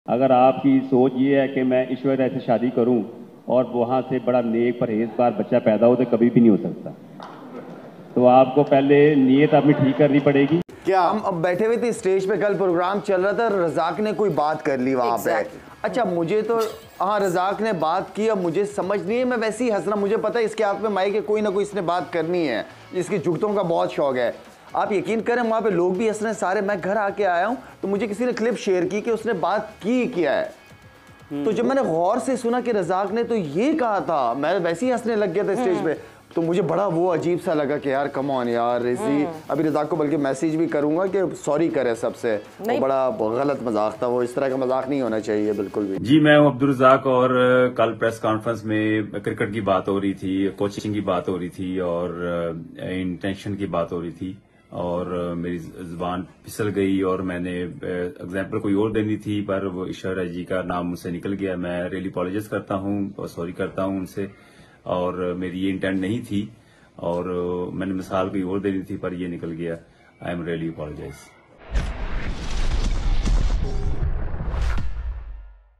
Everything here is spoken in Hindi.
अगर आपकी सोच ये है कि मैं ईश्वर से शादी करूं और वहां से बड़ा नेक परहेजगार बच्चा पैदा हो, तो कभी भी नहीं हो सकता। तो आपको पहले नीयत अपनी ठीक करनी पड़ेगी। क्या हम अब बैठे हुए थे स्टेज पे, कल प्रोग्राम चल रहा था, रज़ाक ने कोई बात कर ली वहां पे। अच्छा, मुझे तो हाँ रज़ाक ने बात की, अब मुझे समझ नहीं है, मैं वैसे ही हंसना, मुझे पता है इसके हाथ में माइक है, कोई ना कोई इसने बात करनी है, इसकी जुगतों का बहुत शौक है। आप यकीन करें वहाँ पे लोग भी हंस रहे हैं सारे। मैं घर आके आया हूँ तो मुझे किसी ने क्लिप शेयर की कि उसने बात की क्या है, तो जब मैंने गौर से सुना कि रज़ाक ने तो ये कहा था, मैं वैसे ही हंसने लग गया था स्टेज पे। तो मुझे बड़ा वो अजीब सा लगा कि यार कम ऑन यार, इसी अभी रज़ाक को बल्कि मैसेज भी करूंगा कि सॉरी करे सबसे, वो बड़ा गलत मजाक था, वो इस तरह का मजाक नहीं होना चाहिए बिल्कुल भी। जी, मैं हूं अब्दुल रज़ाक और कल प्रेस कॉन्फ्रेंस में क्रिकेट की बात हो रही थी, कोचिंग की बात हो रही थी और इंटेंशन की बात हो रही थी और मेरी जुबान फिसल गई और मैंने एग्जाम्पल कोई और देनी थी, पर वो ईश्वर जी का नाम मुझसे निकल गया। मैं रियली अपॉलोजाइज करता हूं और सॉरी करता हूं उनसे, और मेरी ये इंटेंट नहीं थी और मैंने मिसाल कोई और देनी थी, पर ये निकल गया। I am really apologise.